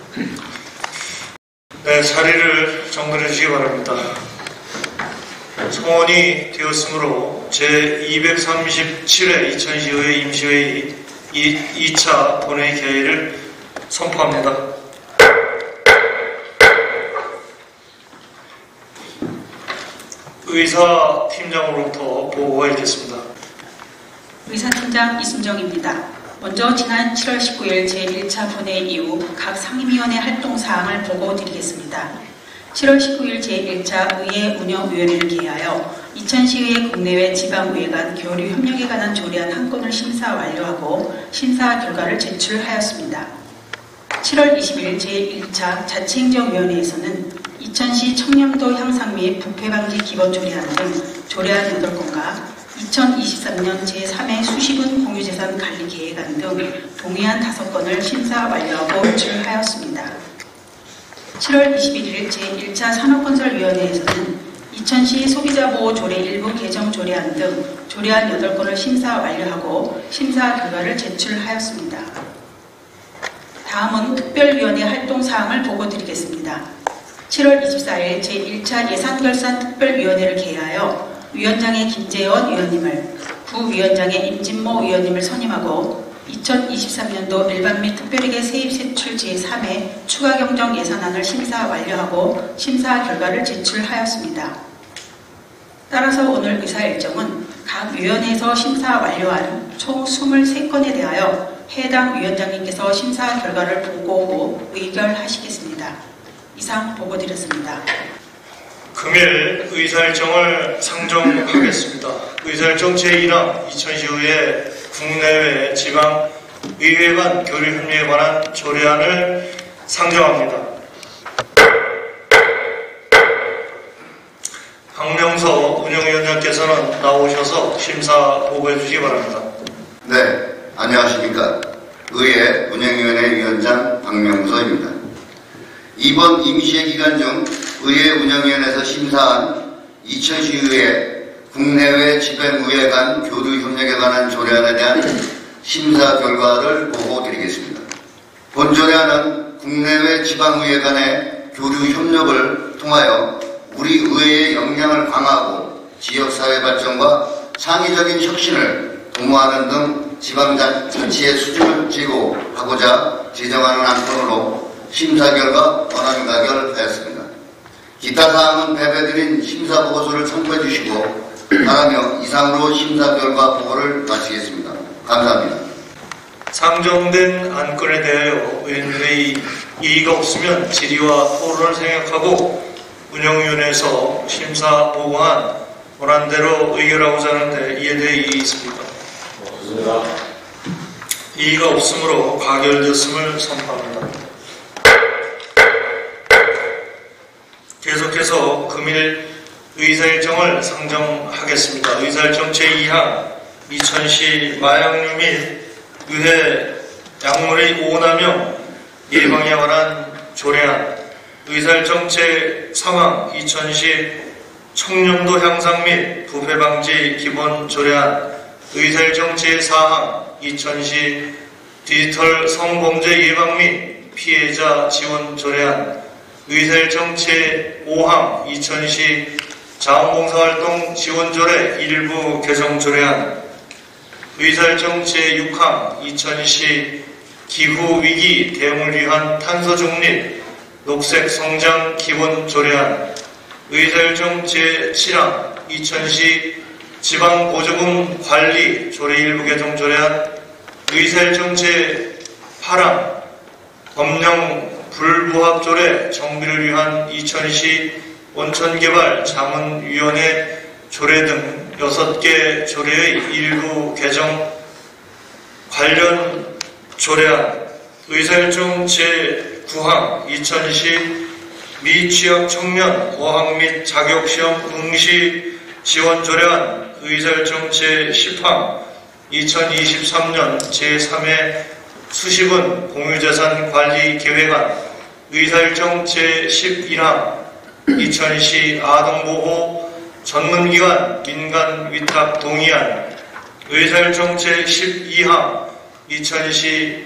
네, 자리를 정돈해 주시기 바랍니다. 성원이 되었으므로 제237회 2012회 임시회의 2차 본회의 개회를 선포합니다. 의사팀장으로부터 보고가 있겠습니다. 의사팀장 이순정입니다. 먼저 지난 7월 19일 제1차 본회의 이후 각 상임위원회 활동사항을 보고드리겠습니다. 7월 19일 제1차 의회 운영위원회를 개하여 이천시의회 국내외 지방의회 간 교류 협력에 관한 조례안 한 건을 심사 완료하고 심사 결과를 제출하였습니다. 7월 20일 제1차 자치행정위원회에서는 이천시 청렴도 향상 및 부패 방지 기본 조례안 등 조례안 8건과 2023년 제3회 수식은 공유재산 관리 계획안 등 동의안 5건을 심사 완료하고 제출하였습니다. 7월 21일 제1차 산업건설위원회에서는 이천시 소비자보호 조례 일부 개정 조례안 등 조례안 8건을 심사 완료하고 심사 결과를 제출하였습니다. 다음은 특별위원회 활동사항을 보고드리겠습니다. 7월 24일 제1차 예산결산특별위원회를 개하여 위원장의 김재원 위원님을, 부위원장의 임진모 위원님을 선임하고 2023년도 일반 및 특별회계 세입세출 제3회 추가경정 예산안을 심사 완료하고 심사 결과를 제출하였습니다. 따라서 오늘 의사일정은 각 위원회에서 심사 완료한 총 23건에 대하여 해당 위원장님께서 심사 결과를 보고 후 의결하시겠습니다. 이상 보고드렸습니다. 금일 의사일정을 상정하겠습니다. 의사일정 제1항 이천시의회 국내외 지방의회 간 교류협력에 관한 조례안을 상정합니다. 박명서 운영위원장께서는 나오셔서 심사 보고해 주시기 바랍니다. 네, 안녕하십니까. 의회 운영위원회 위원장 박명서입니다. 이번 임시회 기간 중 의회 운영위원회에서 심사한 이천시의회 국내외 지방의회 간 교류협력에 관한 조례안에 대한 심사 결과를 보고드리겠습니다. 본 조례안은 국내외 지방의회 간의 교류협력을 통하여 우리 의회의 역량을 강화하고 지역사회 발전과 창의적인 혁신을 도모하는 등 지방자치의 수준을 제고하고자 제정하는 안건으로 심사 결과 원안 가결하였습니다. 기타 사항은 배배드린 심사 보고서를 참고해 주시고 바라며 이상으로 심사 결과 보고를 마치겠습니다. 감사합니다. 상정된 안건에 대하여 의원들의 이의가 없으면 질의와 토론을 생략하고 운영위원회에서 심사 보고한 원안대로 의결하고자 하는데 이에 대해 이의 있습니까? 없습니다. 이의가 없으므로 가결되었음을 선포합니다. 계속해서 금일 의사일정을 상정하겠습니다. 의사일정 제2항 이천시 마약류 및 의회 약물의 오남용 예방에 관한 조례안, 의사일정 제3항 이천시 청렴도 향상 및 부패 방지 기본 조례안, 의사일정 제4항 이천시 디지털 성범죄 예방 및 피해자 지원 조례안, 의사일정 제5항 이천시 자원봉사활동 지원조례 일부 개정 조례안, 의사일정 제6항 이천시 기후위기 대응을 위한 탄소 중립 녹색 성장 기본 조례안, 의사일정 제7항 이천시 지방보조금 관리 조례 일부 개정 조례안, 의사일정 제8항 법령 불부합 조례 정비를 위한 이천시 온천개발 자문위원회 조례 등 6개 조례의 일부 개정 관련 조례안, 의사일정 제9항 이천시 미취학 청년 어학 및 자격시험 응시 지원 조례안, 의사일정 제10항 2023년 제3회 수식은 공유재산 관리 계획안, 의사일정 제11항 이천시 아동보호 전문기관 민간 위탁 동의안, 의사일정 제12항 이천시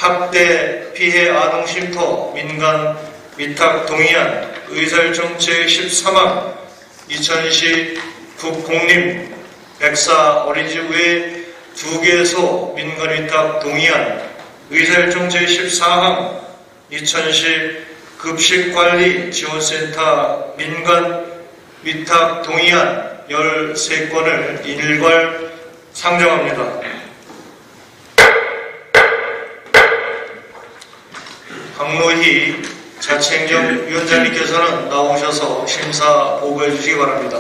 학대 피해 아동 쉼터 민간 위탁 동의안 의사일정 제13항 2010 국공립 백사 어린이집 외 2개소 민간 위탁 동의안 의사일정 제14항 2010 급식관리 지원센터 민간 위탁 동의안 13건을 일괄 상정합니다. 박노희 자치행정위원장님께서는 나오셔서 심사 보고해 주시기 바랍니다.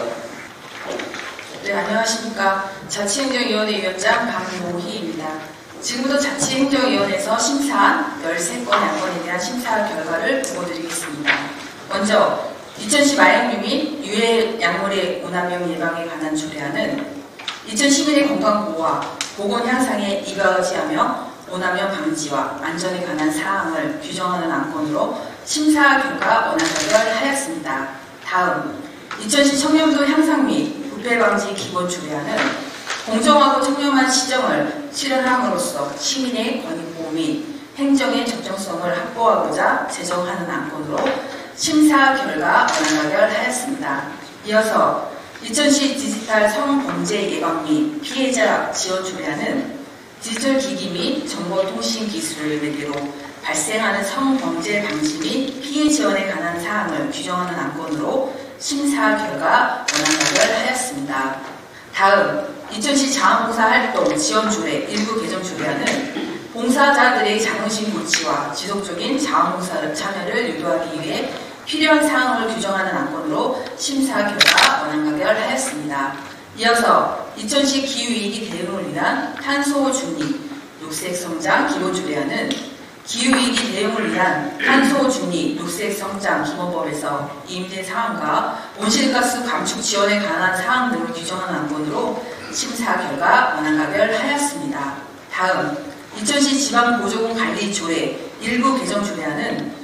네, 안녕하십니까. 자치행정위원회 위원장 박노희입니다. 지금부터 자치행정위원회에서 심사한 13건 안건에 대한 심사 결과를 보고드리겠습니다. 먼저 2010 마약류 및 유해 약물의 오남용 예방에 관한 조례안은 2011의 건강보호와 보건 향상에 이바지하며 오남용 방지와 안전에 관한 사항을 규정하는 안건으로 심사 결과 원안가결하였습니다. 다음 2010 청렴도 향상 및 부패 방지 기본 조례안은 공정하고 청렴한 시정을 실현함으로써 시민의 권익보호 및 행정의 적정성을 확보하고자 제정하는 안건으로 심사 결과 원안가결하였습니다. 이어서 2010 디지털 성범죄 예방 및 피해자 지원 조례안은 디지털 기기 및 정보통신 기술을 매개로 발생하는 성범죄 방지 및 피해 지원에 관한 사항을 규정하는 안건으로 심사 결과 원안가결하였습니다. 다음 2010 자원봉사 활동 지원 조례 일부 개정 조례안은 봉사자들의 자긍심 고취와 지속적인 자원봉사 참여를 유도하기 위해 필요한 사항을 규정하는 안건으로 심사 결과 원안가결하였습니다. 이어서 2010 기후위기 대응을 위한 탄소 중립, 녹색 성장 기본 조례안은 기후위기 대응을 위한 탄소 중립, 녹색 성장 기본법에서 이임된 사항과 온실가스 감축 지원에 관한 사항 등을 규정하는 안건으로 심사 결과 원안가결하였습니다. 다음 2010 지방보조금 관리 조례 일부 개정 조례안은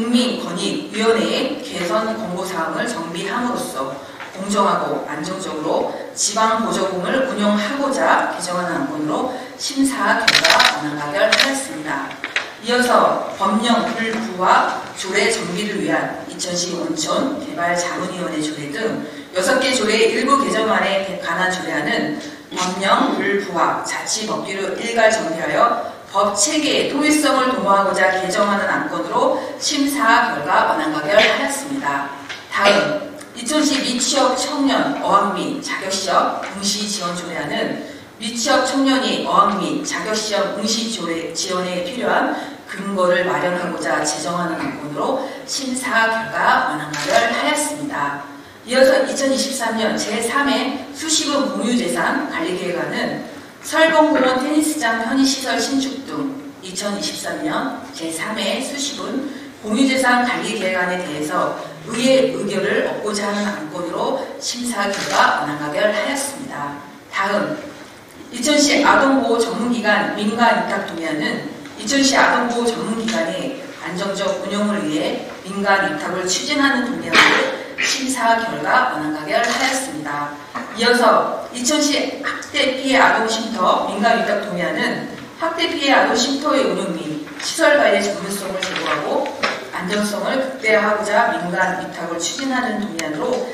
국민권익위원회의 개선 권고사항을 정비함으로써 공정하고 안정적으로 지방보조금을 운영하고자 개정하는 안건으로 심사 결과 원안가결하였습니다. 이어서 법령 불부화 조례 정비를 위한 2010 온천 개발 자문위원회 조례 등 6개 조례 일부 개정안에 관한 조례안은 법령 불부화 자치법규로 일괄 정비하여 법 체계의 통일성을 도모하고자 개정하는 안건으로 심사 결과 원안가결하였습니다. 다음 2010 미취업 청년 어학 및 자격시험 응시 지원 조례안은 미취업 청년이 어학 및 자격시험 응시 지원에 필요한 근거를 마련하고자 제정하는 안건으로 심사 결과 원안가결하였습니다. 이어서 2023년 제3회 수시군 공유재산 관리계획안은 설봉공원 테니스장 편의시설 신축 등 2023년 제3회 수시군 공유재산 관리계획안에 대해서 의회 의결을 얻고자 하는 안건으로 심사 결과 원안가결하였습니다. 다음 2010 아동보호 전문기관 민간 위탁 동의안은 2010 아동보호 전문기관의 안정적 운영을 위해 민간 위탁을 추진하는 동의안으로 심사 결과 원안가결하였습니다. 이어서 2010 학대 피해 아동 쉼터 민간 위탁 동의안은 학대 피해 아동 쉼터의 운영 및 시설 관리 전문성을 제고하고 안정성을 극대화하고자 민간 위탁을 추진하는 동의안으로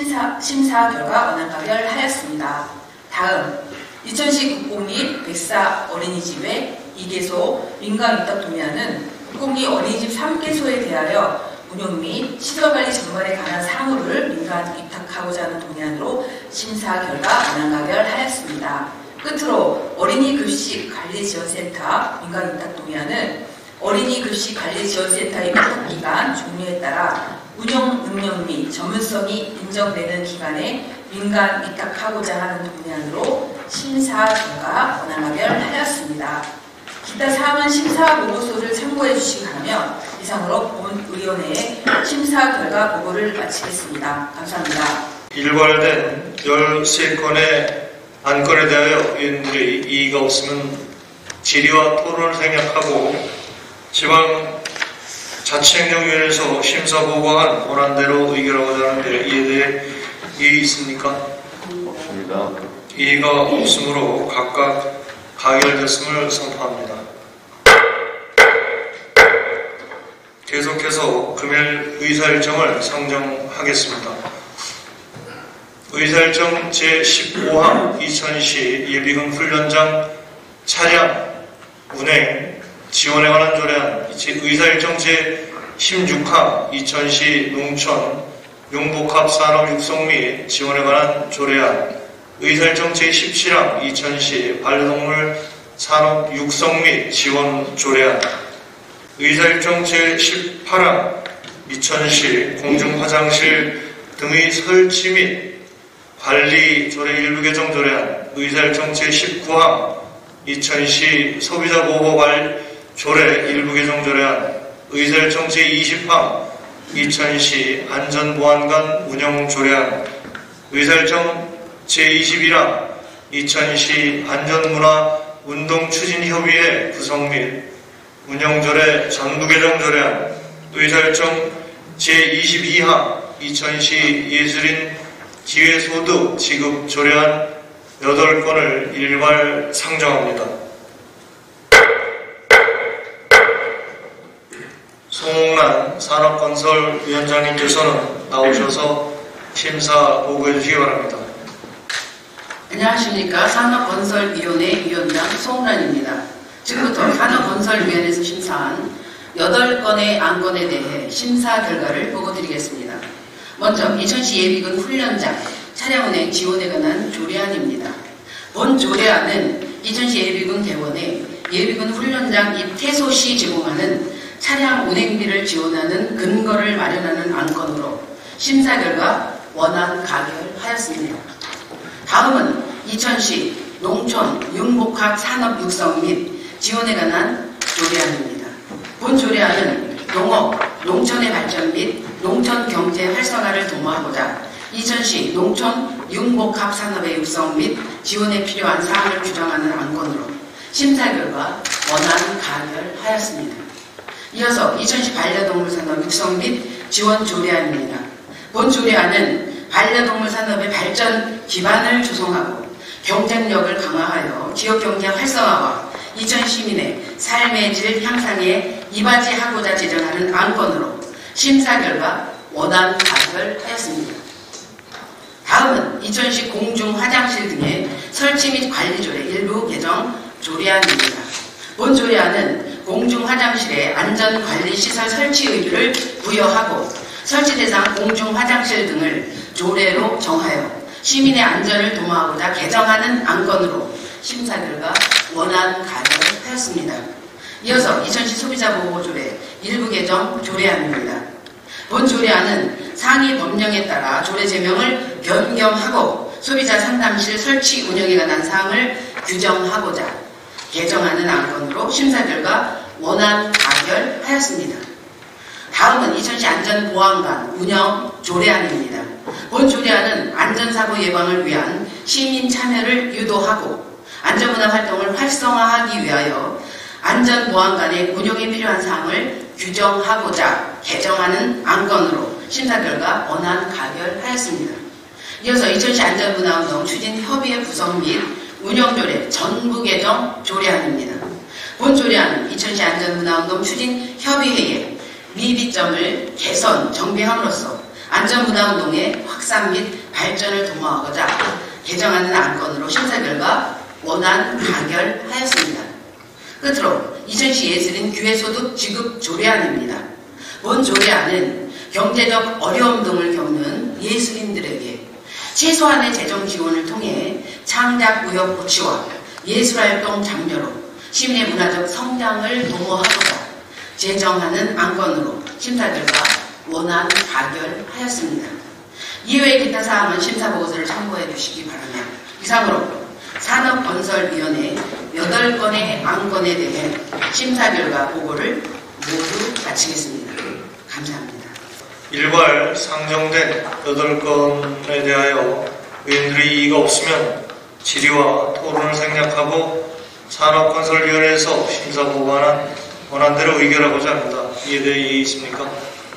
심사 결과 원안가결하였습니다. 다음 2010 국공립 백사 어린이집의 2개소 민간 위탁 동의안은 국공립 어린이집 3개소에 대하여 운영 및 시설관리 전반에 관한 사무를 민간 위탁하고자 하는 동의안으로 심사 결과 원안가결하였습니다. 끝으로 어린이 급식 관리 지원센터 민간 위탁 동의안은 어린이 급식 관리 지원센터의 위탁 기간 종류에 따라 운영 능력 및 전문성이 인정되는 기관에 민간 위탁하고자 하는 동의안으로 심사 결과 원안가결하였습니다. 기타 사항은 심사 보고서를 참고해 주시기 바라며 이상으로 본위원회의 심사 결과 보고를 마치겠습니다. 감사합니다. 일괄된 13건의 안건에 대하여 위원들의 이의가 없으면 질의와 토론을 생략하고 지방 자치행정위원회에서 심사 보고한 원안대로 의결하고자 하는데 이에 대해 이의 있습니까? 없습니다. 이의가 없으므로 각각 가결됐음을 선포합니다. 계속해서 금일 의사일정을 상정하겠습니다. 의사일정 제15항 2000시 예비군 훈련장 차량 운행 지원에 관한 조례안, 의사일정 제16항 2000시 농촌 융복합 산업 육성 및 지원에 관한 조례안, 의사일정 제17항 2000시 반려동물 산업 육성 및 지원 조례안, 의사일정 제18항 2000시 공중화장실 등의 설치 및 관리 조례 일부 개정 조례안, 의사일정 제19항 2000시 소비자보호 조례 일부 개정 조례안, 의사일정 제20항 2000시 안전보안관 운영 조례안, 의사일정 제21항 2000시 안전문화 운동추진협의회 구성 및 운영조례 전부 개정 조례안, 의사일정 제22항 2000시 예술인 기회소득 지급 조례안 8건을 일괄 상정합니다. 송옥란 산업건설위원장님께서는 나오셔서 심사 보고해 주시기 바랍니다. 안녕하십니까. 산업건설위원회 위원장 송옥란입니다. 지금부터 산업건설위원회에서 심사한 8건의 안건에 대해 심사 결과를 보고드리겠습니다. 먼저 2000시 예비군 훈련장 차량 운행 지원에 관한 조례안입니다. 본 조례안은 2000시 예비군 대원에 예비군 훈련장 입 퇴소 시 제공하는 차량 운행비를 지원하는 근거를 마련하는 안건으로 심사 결과 원안 가결하였습니다. 다음은 2000시 농촌 융복합 산업 육성 및 지원에 관한 조례안입니다. 본 조례안은 농업, 농촌의 발전 및 농촌 경제 활성화를 도모하고자 2000시 농촌 융복합 산업의 육성 및 지원에 필요한 사항을 규정하는 안건으로 심사 결과 원안 가결하였습니다. 이어서 2000시 반려동물 산업 육성 및 지원 조례안입니다. 본 조례안은 반려동물 산업의 발전 기반을 조성하고 경쟁력을 강화하여 지역경제 활성화와 2000 시민의 삶의 질 향상에 이바지하고자 제정하는 안건으로 심사 결과 원안 가결하였습니다. 다음은 2000시 공중 화장실 등의 설치 및 관리 조례 일부 개정 조례안입니다. 본 조례안은 공중 화장실의 안전 관리 시설 설치 의무를 부여하고 설치 대상 공중 화장실 등을 조례로 정하여 시민의 안전을 도모하고자 개정하는 안건으로 심사 결과 원안 가결하였습니다. 이어서 2000시 소비자보호조례 일부 개정 조례안입니다. 본 조례안은 상위 법령에 따라 조례 제명을 변경하고 소비자 상담실 설치 운영에 관한 사항을 규정하고자 개정하는 안건으로 심사 결과 원안 가결하였습니다. 다음은 2000시 안전보안관 운영 조례안입니다. 본 조례안은 안전사고 예방을 위한 시민 참여를 유도하고 안전문화 활동을 활성화하기 위하여 안전보안관의 운영에 필요한 사항을 규정하고자 개정하는 안건으로 심사 결과 원안 가결하였습니다. 이어서 2000시 안전문화운동 추진협의회 구성 및 운영조례 전부 개정 조례안입니다. 본 조례안은 2000시 안전문화운동 추진협의회의 미비점을 개선, 정비함으로써 안전문화운동의 확산 및 발전을 도모하고자 개정하는 안건으로 심사 결과 원안 가결하였습니다. 끝으로 2000시 예술인 기회소득 지급 조례안입니다. 본 조례안은 경제적 어려움 등을 겪는 예술인들에게 최소한의 재정 지원을 통해 창작 무역 고취와 예술활동 장려로 시민의 문화적 성장을 도모하고자 제정하는 안건으로 심사 결과 원안 가결하였습니다. 이외의 기타 사항은 심사보고서를 참고해 주시기 바라며 이상으로 산업건설위원회 8건의 안건에 대해 심사 결과 보고를 모두 마치겠습니다. 감사합니다. 일괄 상정된 8건에 대하여 의원들의 이의가 없으면 질의와 토론을 생략하고 산업건설위원회에서 심사보고하는 원안대로 의결하고자 합니다. 이에 대해 이의 있습니까?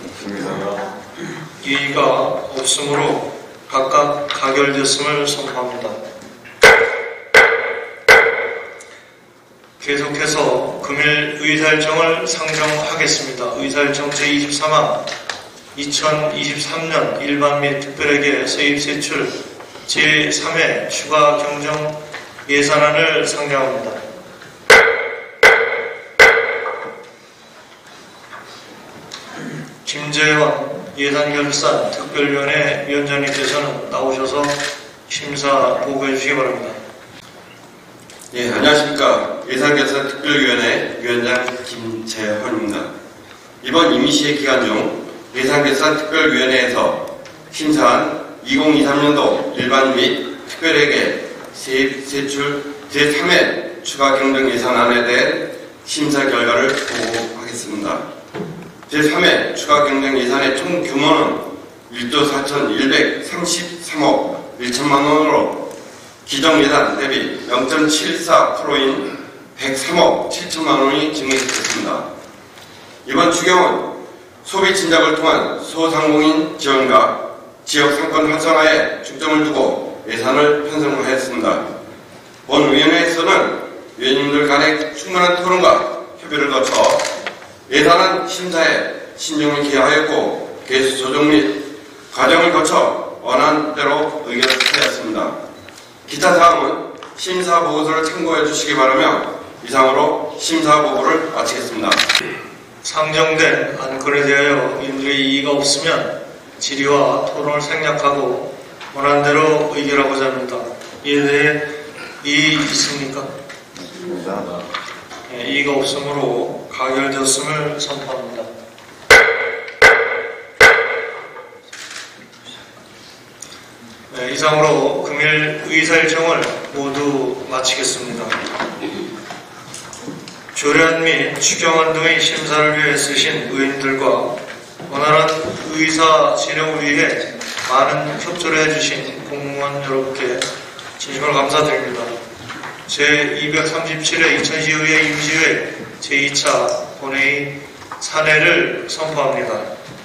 없습니다. 이의가 없으므로 각각 가결됐음을 선포합니다. 계속해서 금일 의사일정을 상정하겠습니다. 의사일정 제23항 2023년 일반 및 특별회계 세입세출 제3회 추가 경정 예산안을 상정합니다. 김재원 예산결산 특별위원회 위원장님께서는 나오셔서 심사 보고해 주시기 바랍니다. 예, 안녕하십니까. 예산결산 특별위원회 위원장 김재헌입니다. 이번 임시회 기간 중 예산결산 특별위원회에서 심사한 2023년도 일반 및 특별회계 세입세출 제3회 추가 경정 예산안에 대한 심사 결과를 보고하겠습니다. 제3회 추가 경정 예산의 총 규모는 1조 4,133억 1천만 원으로 기정 예산 대비 0.74%인 103억 7천만 원이 증액됐습니다. 이번 추경은 소비 진작을 통한 소상공인 지원과 지역 상권 활성화에 중점을 두고 예산을 편성하였습니다. 본 위원회에서는 위원님들 간의 충분한 토론과 협의를 거쳐 예산안 심사에 신중을 기하였고 개수 조정 및 과정을 거쳐 원하는 대로 의결을 하였습니다. 기타 사항은 심사 보고서를 참고해 주시기 바라며 이상으로 심사 보고를 마치겠습니다. 상정된 안건에 대하여 위원들의 이의가 없으면 질의와 토론을 생략하고 원하는 대로 의결하고자 합니다. 이에 대해 이의 있습니까? 네, 이의가 없으므로 가결되었음을 선포합니다. 네, 이상으로 금일 의사일정을 모두 마치겠습니다. 조련 및 추경안 등의 심사를 위해 쓰신 의원들과 원활한 의사 진행을 위해 많은 협조를 해주신 공무원 여러분께 진심으로 감사드립니다. 제237회 2012의 임시회 제2차 본회의 산회를 선포합니다.